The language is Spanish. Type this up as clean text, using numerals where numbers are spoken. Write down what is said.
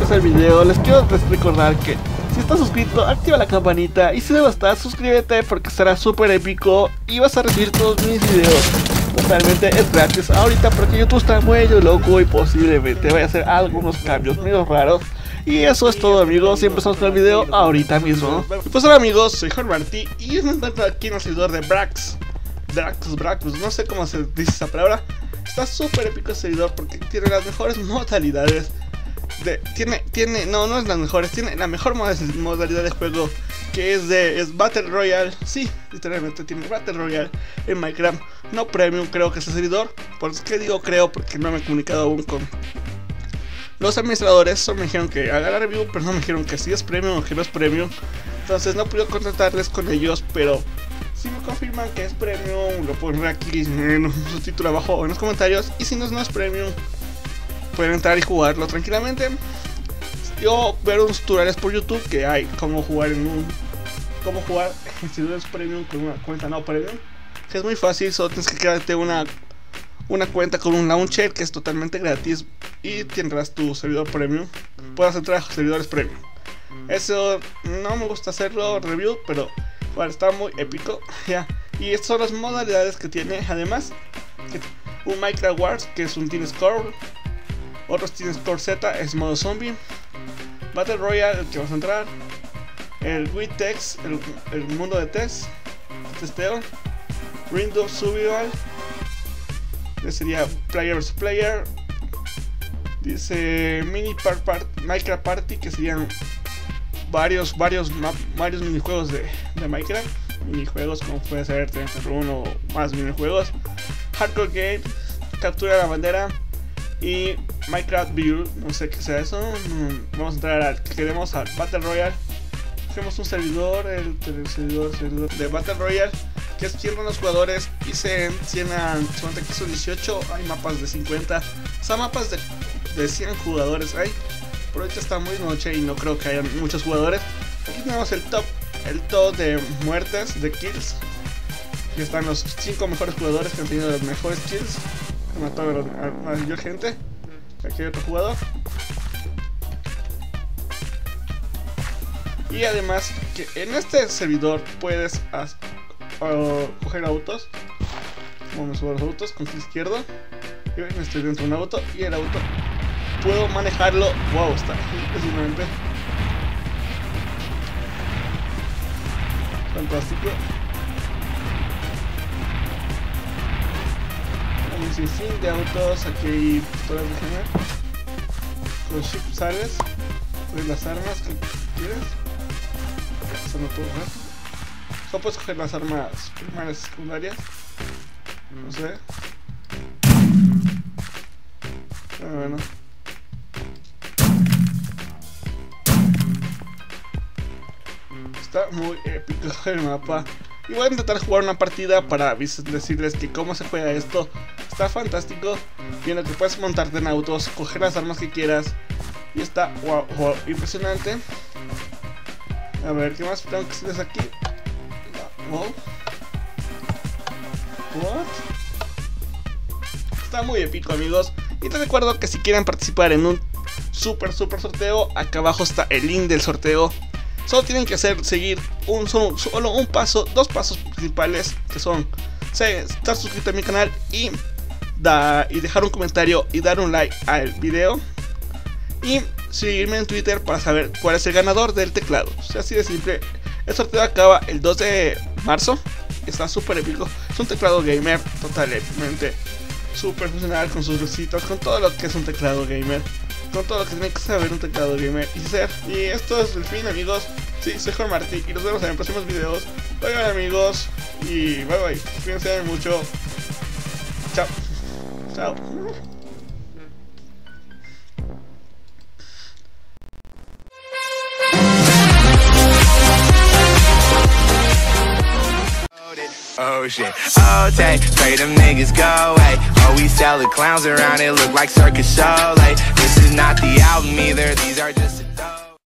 empezar el video, les quiero recordar que si estás suscrito, activa la campanita, y si no lo estás, suscríbete porque será súper épico y vas a recibir todos mis videos. Totalmente es gratis ahorita porque YouTube está muy loco y posiblemente vaya a hacer algunos cambios medio raros. Y eso es todo, amigos, y empezamos con el video ahorita mismo. Pues hola amigos, soy Jorge Martí y me encuentro aquí en el servidor de Brax, no sé cómo se dice esa palabra. Está súper épico el servidor porque tiene las mejores modalidades. No es las mejores, tiene la mejor modalidad de juego, que es Battle Royale. Sí, literalmente tiene Battle Royale en Minecraft, no Premium, creo que es el servidor. ¿Por qué digo creo? Porque no me he comunicado aún con los administradores. Solo me dijeron que haga la review, pero no me dijeron que si es Premium o que no es Premium. Entonces no puedo contactarles con ellos, pero si me confirman que es Premium, lo pondré aquí en su título abajo en los comentarios. Y si no es Premium, pueden entrar y jugarlo tranquilamente. Yo ver unos tutoriales por YouTube que hay cómo jugar en servidores Premium con una cuenta no Premium, que es muy fácil. Solo tienes que crearte una cuenta con un launcher que es totalmente gratis y tendrás tu servidor Premium. Puedes entrar a servidores Premium. Eso no me gusta hacerlo review, pero bueno, está muy épico ya. Y estas son las modalidades que tiene. Además, un Minecraft Wars, que es un Team Score. Otros Team Score Z es modo zombie. Battle Royale, el que vamos a entrar. El Witex, el mundo de testeo. Windows Survival, que sería Player vs Player. Dice Minecraft Party, que serían varios minijuegos de Minecraft. Minijuegos como puede ser 31 o más minijuegos. Hardcore Game, captura la bandera. Y Minecraft View, no sé qué sea eso. Vamos a entrar al que queremos, al Battle Royale. Hacemos un servidor, el servidor de Battle Royale, que es 100 los jugadores y se cuenta que son 18, hay mapas de 50, o sea, mapas de 100 jugadores hay. Por ahorita está muy noche y no creo que haya muchos jugadores. Aquí tenemos el top de muertes, de kills. Aquí están los 5 mejores jugadores que han tenido los mejores kills, que mataron a la mayor gente. Aquí hay otro jugador. Y además que en este servidor puedes coger autos. Como me subo a los autos con clic izquierdo. Y ven, estoy dentro de un auto y el auto puedo manejarlo. Wow, está impresionante. Fantástico. Hay un sinfín de autos. Aquí hay pistolas de género. Con shift sales. Pues las armas que quieres. Eso no puedo coger. Solo puedes coger las armas primarias y secundarias. No sé. Bueno. Está muy épico el mapa. Y voy a intentar jugar una partida para decirles que cómo se juega esto. Está fantástico. Viendo que puedes montarte en autos, coger las armas que quieras. Y está wow, impresionante. A ver, ¿qué más tengo que hacer aquí? Wow. What? Está muy épico, amigos. Y te recuerdo que si quieren participar en un super sorteo, acá abajo está el link del sorteo. Solo tienen que seguir solo un paso, dos pasos principales, que son estar suscrito a mi canal y dejar un comentario y dar un like al video. Y seguirme en Twitter para saber cuál es el ganador del teclado. O sea, así de simple. El sorteo acaba el 2 de marzo. Está súper épico. Es un teclado gamer totalmente súper funcional, con sus lucitas, con todo lo que es un teclado gamer, con todo lo que tiene que saber un teclado gamer y ser. Y esto es el fin, amigos. Sí, soy Jorge Martí y nos vemos en los próximos videos. Bye bye, amigos, y bye bye. Cuídense mucho. Chao. Chao. Oh shit, oh take, pray them niggas go away. Oh, we sell the clowns around, it look like circus show. Like, this is not the album either, these are just